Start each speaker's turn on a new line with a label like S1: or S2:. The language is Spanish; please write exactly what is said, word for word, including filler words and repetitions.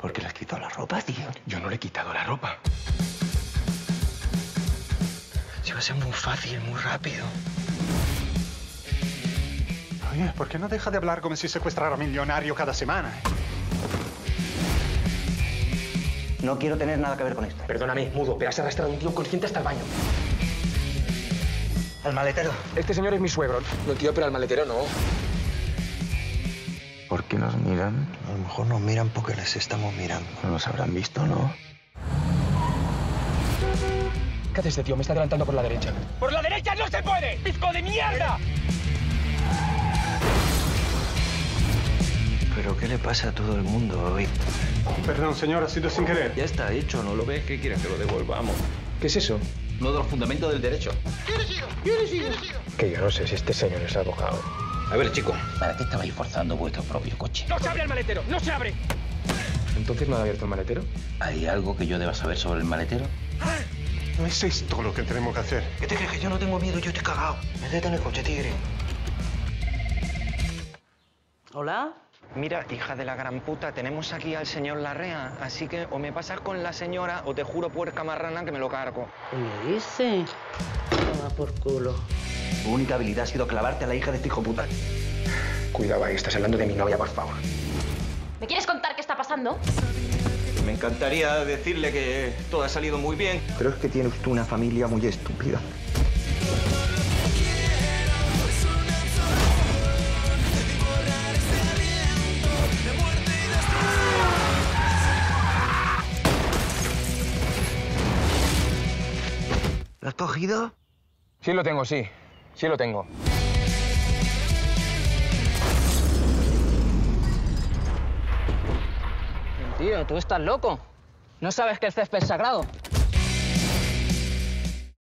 S1: ¿Por qué le has quitado la ropa, tío?
S2: Yo no le he quitado la ropa.
S1: Si va a ser muy fácil, muy rápido.
S3: Oye, ¿por qué no deja de hablar como si secuestrara a millonario cada semana?
S1: No quiero tener nada que ver con esto.
S2: Perdóname, mudo, pero has arrastrado a un tío consciente hasta el baño.
S1: ¿Al maletero?
S2: Este señor es mi suegro. No, tío, pero al maletero no.
S1: ¿Por qué nos miran?
S4: A lo mejor nos miran porque les estamos mirando.
S1: No nos habrán visto, ¿no?
S2: ¿Qué hace este tío? Me está adelantando por la derecha. ¡Por la derecha no se puede! ¡Pisco de mierda!
S4: ¿Pero qué le pasa a todo el mundo hoy?
S3: Perdón, señor, ha sido sin querer.
S4: Ya está hecho, ¿no lo ves? ¿Qué quieres que lo devolvamos?
S2: ¿Qué es eso?
S4: Uno de los fundamentos del derecho.
S2: Que yo no sé si este señor es abogado.
S4: A ver, chico.
S1: ¿Para qué estabais forzando vuestro propio coche?
S2: ¡No se abre el maletero! ¡No se abre! ¿Entonces no ha abierto el maletero?
S1: ¿Hay algo que yo deba saber sobre el maletero?
S3: No es esto lo que tenemos que hacer.
S4: ¿Qué te crees? Que yo no tengo miedo, yo estoy cagado. Métete en el coche, tigre.
S5: ¿Hola?
S6: Mira, hija de la gran puta, tenemos aquí al señor Larrea, así que o me pasas con la señora o te juro puerca marrana que me lo cargo.
S5: ¿Qué me dice? Toma por culo.
S1: Tu única habilidad ha sido clavarte a la hija de este hijo puta.
S2: Cuidado ahí, estás hablando de mi novia, por favor.
S7: ¿Me quieres contar qué está pasando?
S4: Me encantaría decirle que todo ha salido muy bien. Pero es que tiene usted una familia muy estúpida. ¿Lo has cogido?
S2: Sí lo tengo, sí. Sí lo tengo.
S5: Tío, ¿tú estás loco? ¿No sabes que el césped es sagrado?